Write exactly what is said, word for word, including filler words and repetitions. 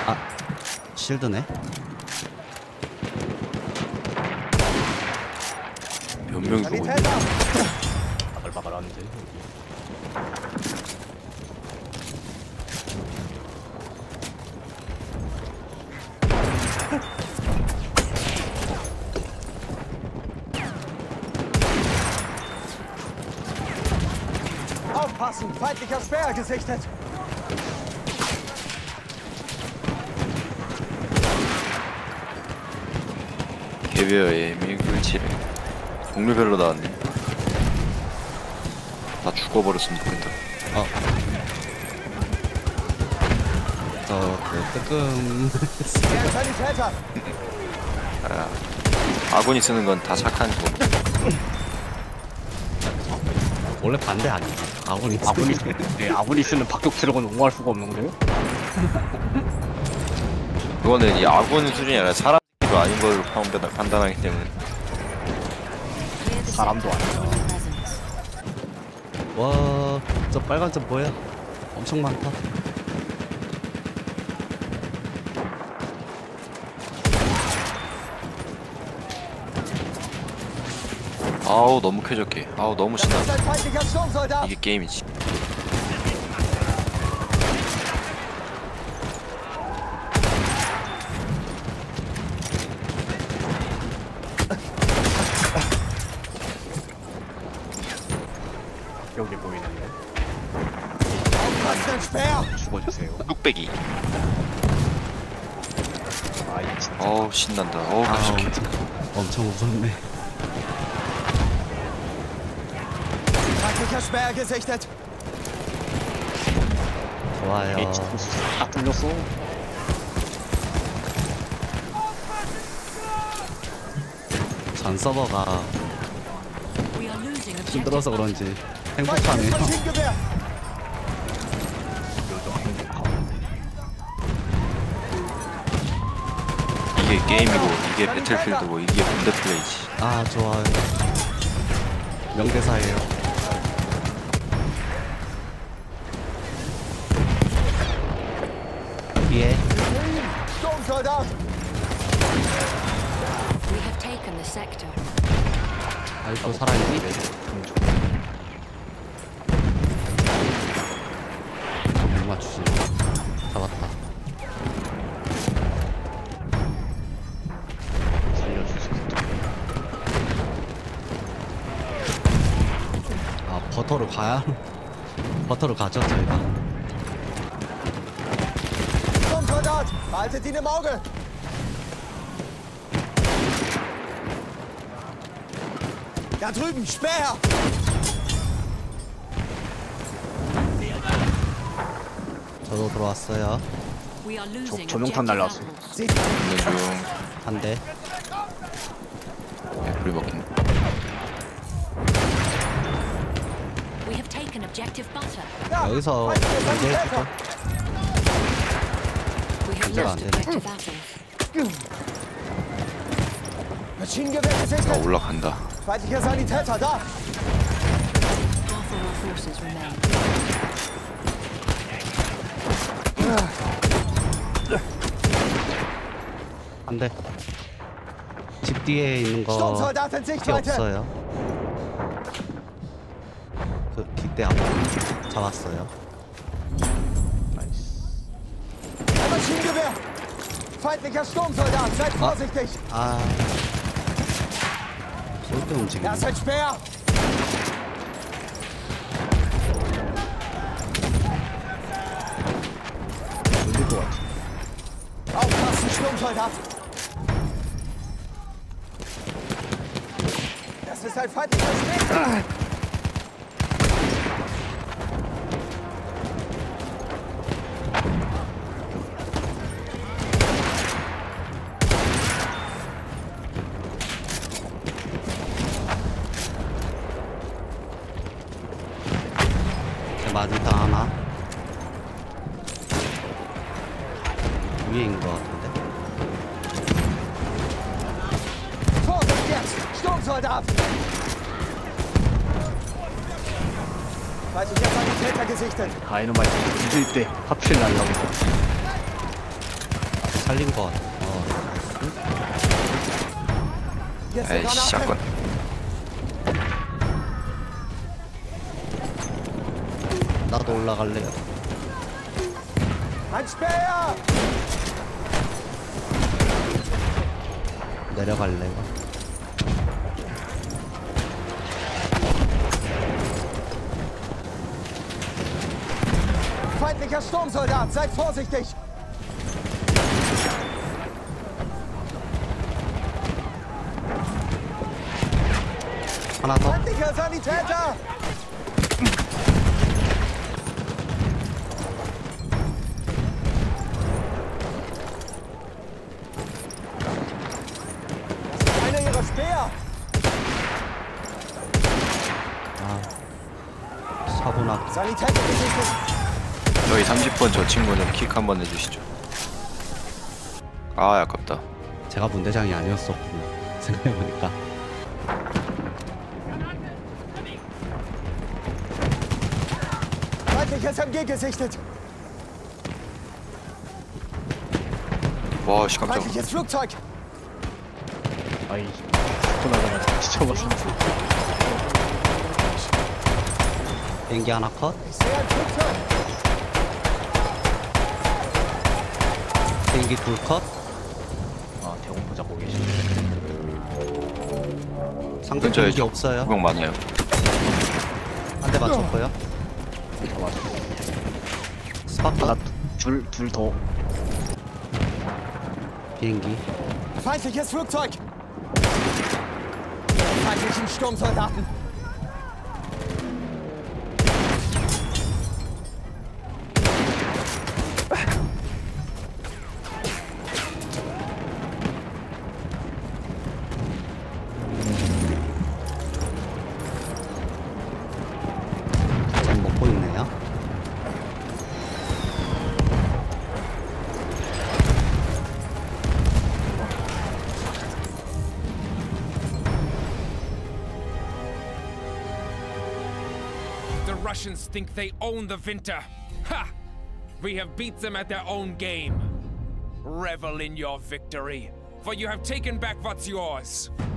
아, 실드네. 몇 명 죽었네. 바글바글한데. Aufpassen! Feindlicher Sperr gesichtet! 개별의 밀굴치를 동료별로 나왔네. 다 죽어버렸으면 좋겠다. 어. 저, 그, 뜨끔. Der Sanitäter! 아, 아군이 쓰는 건 다 착한 돈. 원래 반대 아니야. 아군이. 아군이 네, 아군이 쓰는 박격 트럭은 옹호할 수가 없는 거예요? 그거는 이 아군 수준이 아니라 사람 도 아닌 걸로 판단, 판단하기 때문에. 사람도 아니야. 와, 저 빨간 점 뭐야? 엄청 많다. 아우 너무 쾌적해. 아우 너무 Das ist 신나. ein feindlicher Sturmsoldat! 이게 게임이지. 여기 보이는데. Aufpassen, Sperr! 죽어주세요. 뚝배기. 아이 진짜. 어우 신난다. 어우 아, 쾌적해. 엄청, 엄청 무섭네. Feindlicher Sperr gesichtet! 좋아요. 에이, 딱 뚫렸어. 전 서버가 힘들어서 그런지 행복하네요. Feindliches Maschinengewehr! 이게 게임이고 이게 배틀필드고 이게 군대 플레이지. 아, 좋아요. 명대사예요. 뒤에 Sturmsoldat! We have taken the sector. 아직도 살아있니? 못 맞추지. 잡았다. 살려주세요. 아, 버터를 가야? 버터를 가죠, 저희가. Sturmsoldat! Haltet ihn im Auge! Da drüben, Sperr! 저도 들어왔어요. We are losing 조명탄 objective 날라왔어. apples. Sieht 있는 중. 한 대. 네, 불이 먹힌. We have taken objective butter. ja, 여기서 feindlicher 연계해주죠. Sanitäter! We have 문제가 안 lost 되네. objective apples. Maschinengewehr 아 gesichtet! 올라간다. Feindlicher Sanitäter, da! Half of our forces remain. 한 대. 집 뒤에 있는 거 Sturmsoldat in 피 Sichtweite! 없어요. 그 기대 앞 잡았어요. 나이스. Ein Maschinengewehr! Feindlicher Sturmsoldat, seid vorsichtig! 아, 쏠때 움직이네. Da ist ein Speer! 돌릴 것 같아. Aufpassen, Sturmsoldat! Das ist ein feindlicher Speer! 맞을 다 하나 위에인 것 같은데. Vorsicht jetzt! Sturmsoldat! Feindlicher Sanitäter gesichtet! 다이너마이트 잊을 때 하필 날라오고. 살린 것 같아. 어. Hier ist 에이 eine 샷건. Granate. 나도 올라갈래요. Ein Späher! 내려갈래요. Feindlicher Sturmsoldat, seid vorsichtig! 하나 더. Feindlicher Sanitäter! Das ist einer ihrer Speer! 사고나. Sanitäter gesichtet! 저희 삼십 번 저 친구 좀 킥 한번 해주시죠. 아 아깝다. 제가 분대장이 아니었었구나. 생각해보니까. Feindliches M G gesichtet! 와씨 깜짝. Feindliches Flugzeug! 아이 죽고 나자마자 지쳐봤어. 비행기 하나 컷. Ich sehe ein Flugzeug! 비행기 둘 컷. 아 대공포 잡고 계시네. 상대 근처에 비행기 없어요. 구경 많아요. 한 대 맞췄고요. 다 맞아. 스파크 하나 둘둘 더. 비행기. Feindliches Flugzeug! Feindlichen Sturmsoldaten! 잘 먹고 있네요. The Russians think they own the Winter. Ha! We have beat them at their own game. Revel in your victory, for you have taken back what's yours.